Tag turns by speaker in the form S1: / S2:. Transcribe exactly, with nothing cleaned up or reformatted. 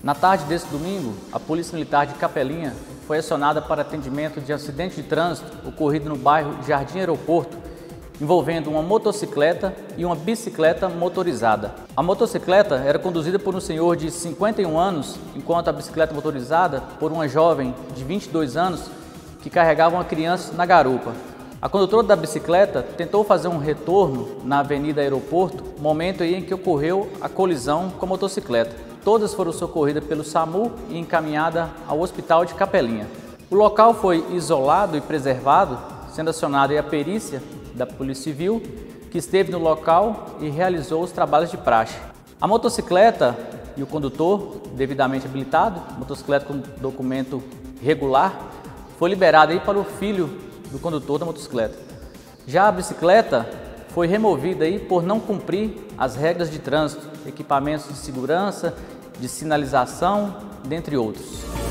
S1: Na tarde desse domingo, a Polícia Militar de Capelinha foi acionada para atendimento de acidente de trânsito ocorrido no bairro Jardim Aeroporto, envolvendo uma motocicleta e uma bicicleta motorizada. A motocicleta era conduzida por um senhor de cinquenta e um anos, enquanto a bicicleta motorizada por uma jovem de vinte e dois anos que carregava uma criança na garupa. A condutora da bicicleta tentou fazer um retorno na Avenida Aeroporto, momento em que ocorreu a colisão com a motocicleta. Todas foram socorridas pelo SAMU e encaminhadas ao Hospital de Capelinha. O local foi isolado e preservado, sendo acionada a perícia da Polícia Civil, que esteve no local e realizou os trabalhos de praxe. A motocicleta e o condutor, devidamente habilitado, motocicleta com documento regular, foi liberado aí para o filho do condutor da motocicleta. Já a bicicleta foi removida aí por não cumprir as regras de trânsito, equipamentos de segurança, de sinalização, dentre outros.